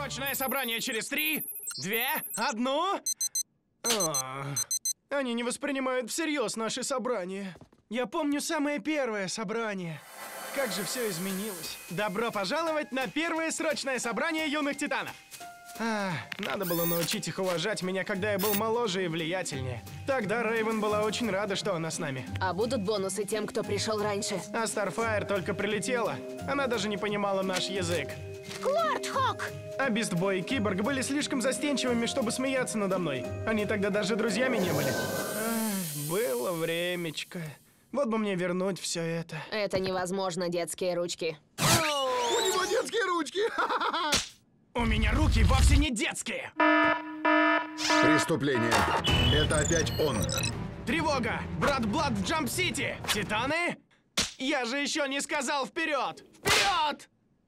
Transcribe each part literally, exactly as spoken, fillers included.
Срочное собрание через три, две, одну. О, они не воспринимают всерьез наши собрания. Я помню самое первое собрание. Как же все изменилось. Добро пожаловать на первое срочное собрание юных титанов. А, надо было научить их уважать меня, когда я был моложе и влиятельнее. Тогда Рейвен была очень рада, что она с нами. А будут бонусы тем, кто пришел раньше? А Старфайр только прилетела. Она даже не понимала наш язык. Клортхок! А Бистбой и Киборг были слишком застенчивыми, чтобы смеяться надо мной. Они тогда даже друзьями не были. Ах, было времечко. Вот бы мне вернуть все это. Это невозможно, детские ручки. У него детские ручки! У меня руки вовсе не детские. Преступление. Это опять он. Тревога! Брат Блад в Джамп-Сити! Титаны? Я же еще не сказал вперед! Вперед!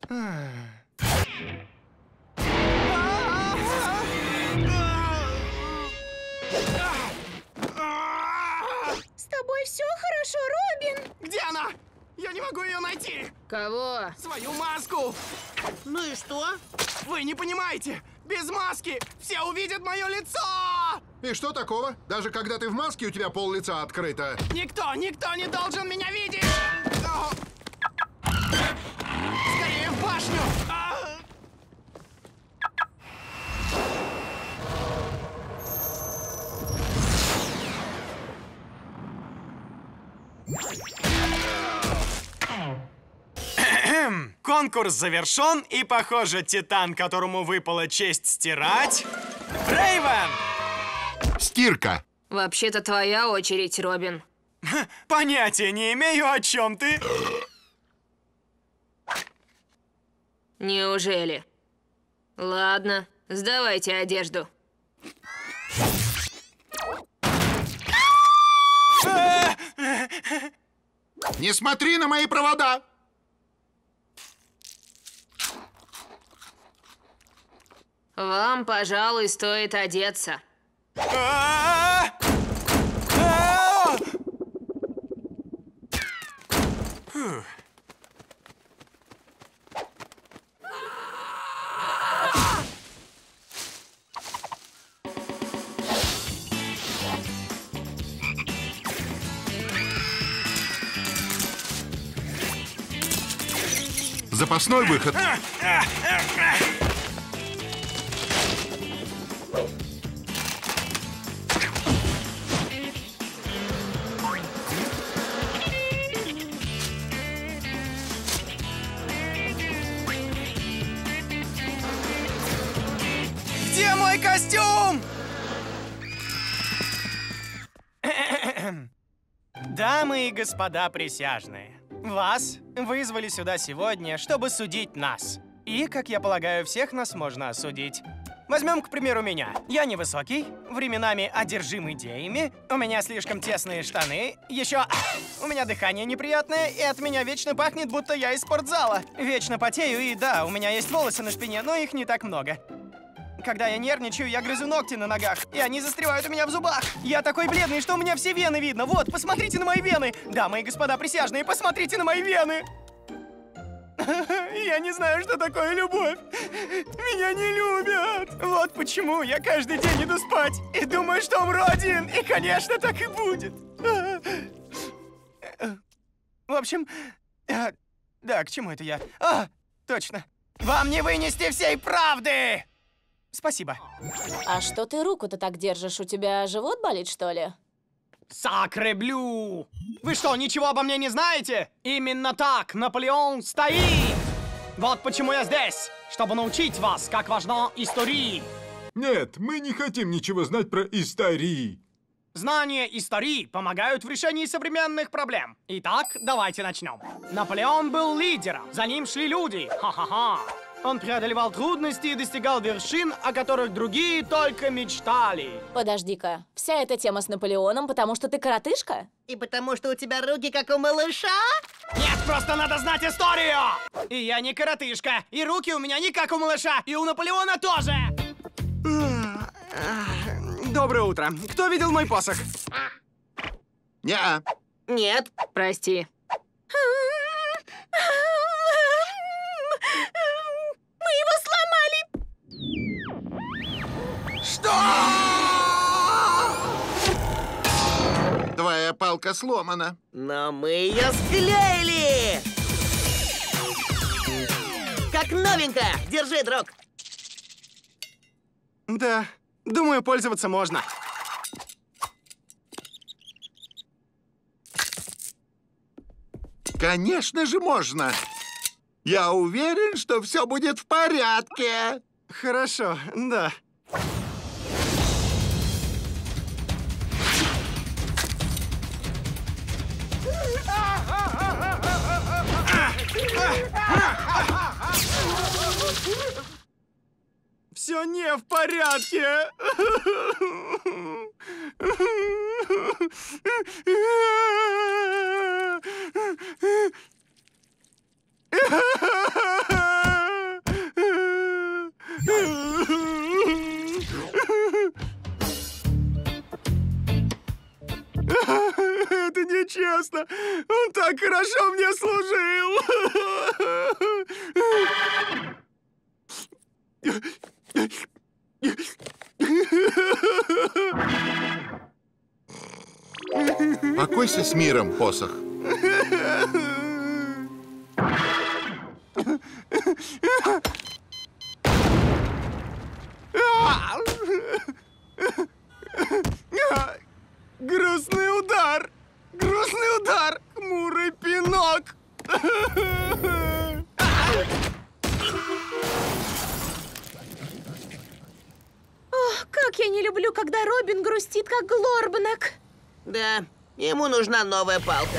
С тобой все хорошо, Робин? Где она? Я не могу ее найти! Кого? Свою маску! Ну и что? Вы не понимаете! Без маски все увидят мое лицо! И что такого? Даже когда ты в маске, у тебя пол лица открыто. Никто, никто не должен меня видеть! О! Скорее в башню! А! Конкурс завершен, и, похоже, титан, которому выпала честь стирать, Рейвен! Стирка. Вообще-то твоя очередь, Робин. Понятия не имею, о чем ты. Неужели? Ладно, сдавайте одежду. Не смотри на мои провода! Вам, пожалуй, стоит одеться. А! А! Фух. Запасной выход. Где мой костюм? Дамы и господа присяжные, вас вызвали сюда сегодня, чтобы судить нас. И, как я полагаю, всех нас можно осудить. Возьмем, к примеру, меня. Я невысокий, временами одержим идеями, у меня слишком тесные штаны, еще у меня дыхание неприятное, и от меня вечно пахнет, будто я из спортзала. Вечно потею, и да, у меня есть волосы на спине, но их не так много. Когда я нервничаю, я грызу ногти на ногах, и они застревают у меня в зубах. Я такой бледный, что у меня все вены видно. Вот, посмотрите на мои вены. Дамы и господа присяжные, посмотрите на мои вены. Я не знаю, что такое любовь. Меня не любят. Вот почему я каждый день иду спать и думаю, что умру один. И, конечно, так и будет. В общем, да, к чему это я? А, точно. Вам не вынести всей правды! Спасибо. А что ты руку-то так держишь? У тебя живот болит, что ли? Сакреблю! Вы что, ничего обо мне не знаете? Именно так Наполеон стоит! Вот почему я здесь, чтобы научить вас, как важна история. Нет, мы не хотим ничего знать про истории. Знания истории помогают в решении современных проблем. Итак, давайте начнем. Наполеон был лидером, за ним шли люди. Ха-ха-ха. Он преодолевал трудности и достигал вершин, о которых другие только мечтали. Подожди-ка, вся эта тема с Наполеоном, потому что ты коротышка? И потому что у тебя руки как у малыша? Нет, просто надо знать историю! И я не коротышка, и руки у меня не как у малыша, и у Наполеона тоже! Доброе утро. Кто видел мой посох? Не-а. Нет, прости. Мы его сломали! Твоя палка сломана. Но мы ее склеили! Как новенькая! Держи, друг! Да, думаю, пользоваться можно. Конечно же можно. Я уверен, что все будет в порядке. Хорошо, да. Все не в порядке. Это нечестно. Он так хорошо мне служил. Покойся с миром, посох. Грустный удар! Грустный удар! Хмурый пинок! Ох, как я не люблю, когда Робин грустит, как Глорбнак. Да, ему нужна новая палка.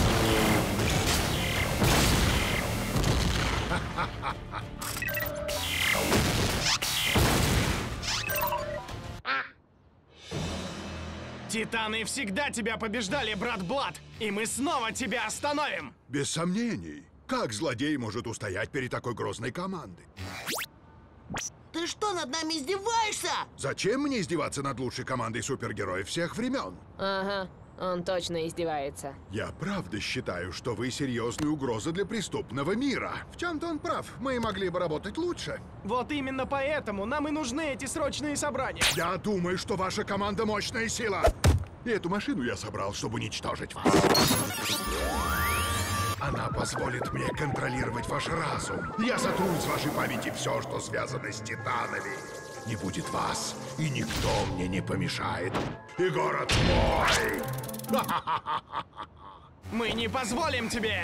Титаны всегда тебя побеждали, брат Блад! И мы снова тебя остановим! Без сомнений. Как злодей может устоять перед такой грозной командой? Ты что, над нами издеваешься? Зачем мне издеваться над лучшей командой супергероев всех времен? Ага, он точно издевается. Я правда считаю, что вы серьезная угроза для преступного мира. В чем-то он прав. Мы могли бы работать лучше. Вот именно поэтому нам и нужны эти срочные собрания. Я думаю, что ваша команда мощная сила. И эту машину я собрал, чтобы уничтожить вас. Она позволит мне контролировать ваш разум. Я сотру из вашей памяти все, что связано с титанами. Не будет вас, и никто мне не помешает. И город мой! Мы не позволим тебе!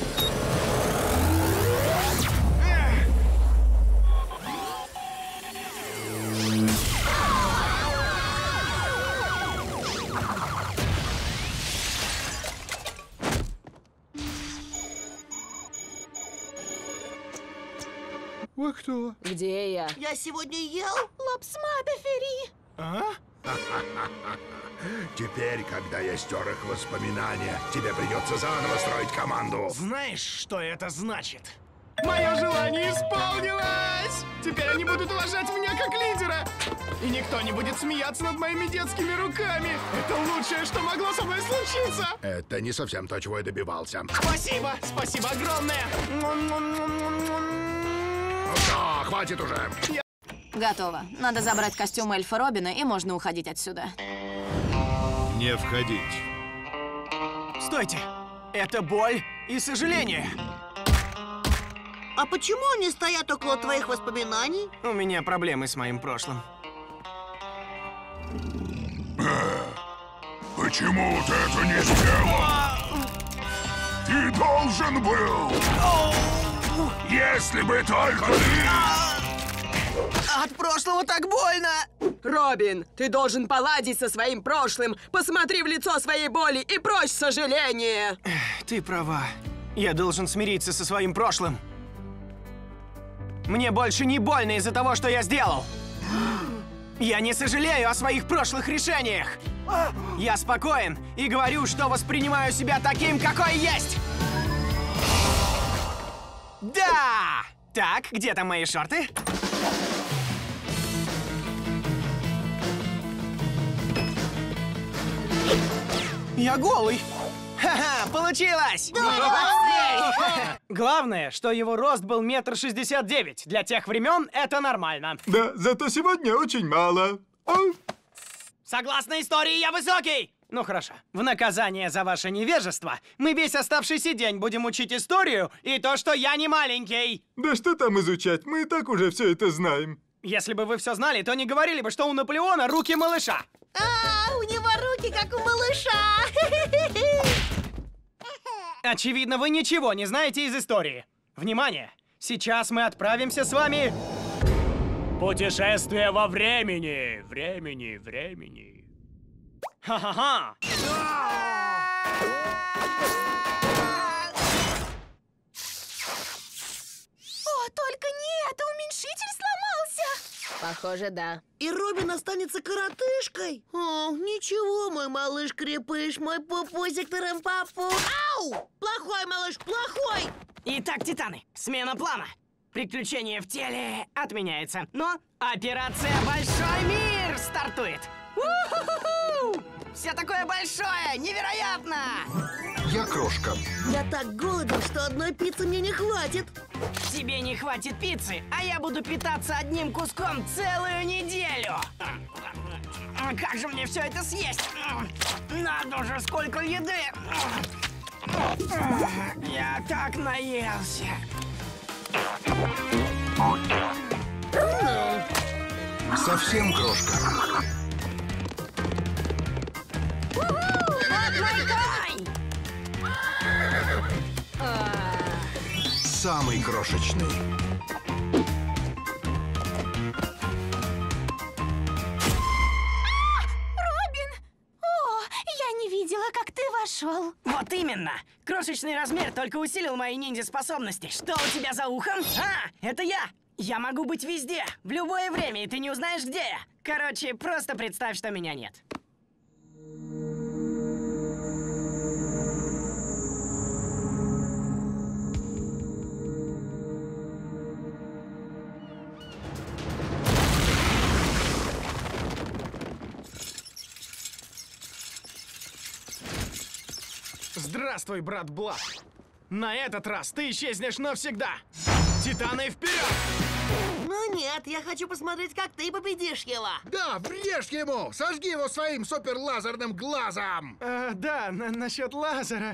Вы кто? Где я? Я сегодня ел? Лапсматофери! А? Теперь, когда я стер их воспоминания, тебе придется заново строить команду. Знаешь, что это значит? Мое желание исполнилось! Теперь они будут уважать меня как лидера! И никто не будет смеяться над моими детскими руками! Это лучшее, что могло со мной случиться! Это не совсем то, чего я добивался. Спасибо! Спасибо огромное! Ну все, хватит уже. Готово. Надо забрать костюм эльфа Робина, и можно уходить отсюда. Не входить. Стойте! Это боль и сожаление! А почему они стоят около твоих воспоминаний? У меня проблемы с моим прошлым. Почему ты это не сделал? Ты должен был! Если бы только ты... От прошлого так больно! Робин, ты должен поладить со своим прошлым. Посмотри в лицо своей боли и прочь сожаления. Ты права. Я должен смириться со своим прошлым. Мне больше не больно из-за того, что я сделал. Я не сожалею о своих прошлых решениях. Я спокоен и говорю, что воспринимаю себя таким, какой есть. Да! Так, где там мои шорты? Я голый. Ха-ха, получилось! Главное, что его рост был метр шестьдесят девять. Для тех времен это нормально. Да, зато сегодня очень мало. Согласно истории, я высокий! Ну хорошо. В наказание за ваше невежество мы весь оставшийся день будем учить историю и то, что я не маленький. Да что там изучать, мы и так уже все это знаем. Если бы вы все знали, то не говорили бы, что у Наполеона руки малыша. А, у него руки, как у малыша. Очевидно, вы ничего не знаете из истории. Внимание! Сейчас мы отправимся с вами... Путешествие во времени! Времени, времени. Ха-ха-ха! О, только не это! Уменьшитель сломался! Похоже, да. И Робин останется коротышкой? О, ничего, мой малыш-крепыш, мой пупусик тырым-папу. Ау! Плохой малыш, плохой! Итак, Титаны, смена плана. Приключение в теле отменяется, но операция «Большой мир» стартует. У-ху-ху-ху! Все такое большое, невероятно! Я крошка. Я так голоден, что одной пиццы мне не хватит. Тебе не хватит пиццы, а я буду питаться одним куском целую неделю. Как же мне все это съесть? Надо же, сколько еды! Я так наелся. Совсем крошка. Самый крошечный. Робин! О, я не видела, как ты вошел. Вот именно! Крошечный размер только усилил мои ниндзя-способности. Что у тебя за ухом? А, это я! Я могу быть везде, в любое время, и ты не узнаешь, где я. Короче, просто представь, что меня нет. Здравствуй, брат Блад. На этот раз ты исчезнешь навсегда. Титаны вперед! Ну нет, я хочу посмотреть, как ты победишь его. Да, врежь ему! Сожги его своим суперлазерным глазом! А, да, на насчет лазера.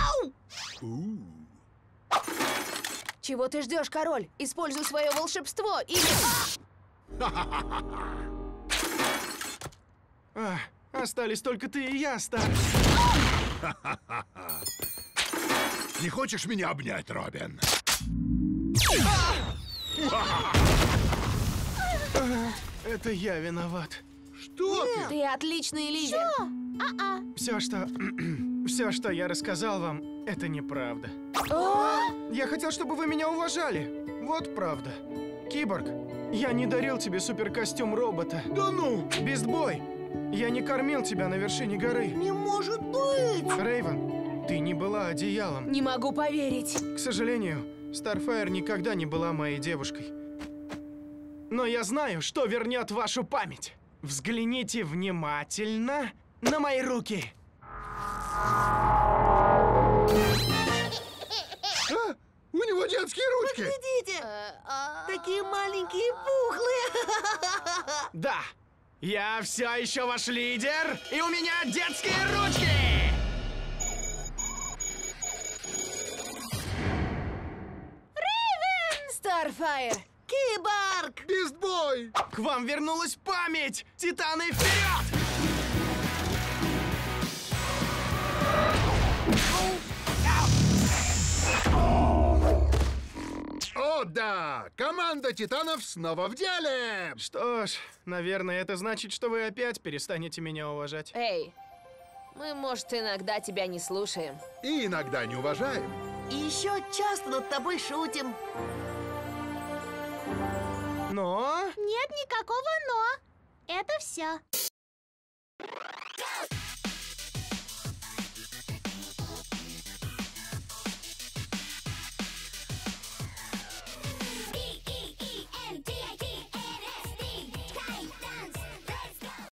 Чего ты ждешь, король? Используй свое волшебство или... А, остались только ты и я, Стар. Не хочешь меня обнять, Робин? Это я виноват. Что ты? Ты отличный лидер. Все, что... Все, что я рассказал вам, это неправда. Я хотел, чтобы вы меня уважали. Вот правда. Киборг, я не дарил тебе суперкостюм робота. Да ну! Бестбой, я не кормил тебя на вершине горы. Не может быть! Рейвен, ты не была одеялом. Не могу поверить. К сожалению, Старфайр никогда не была моей девушкой. Но я знаю, что вернет вашу память. Взгляните внимательно на мои руки. А, у него детские ручки! Глядите! Такие маленькие и пухлые! Да, я все еще ваш лидер, и у меня детские ручки! Старфайр! Киборг! Бестбой! К вам вернулась память! Титаны вперед! О, да! Команда Титанов снова в деле! Что ж, наверное, это значит, что вы опять перестанете меня уважать. Эй, мы, может, иногда тебя не слушаем. И иногда не уважаем. И еще часто над тобой шутим. Но... Нет никакого «но». Это все.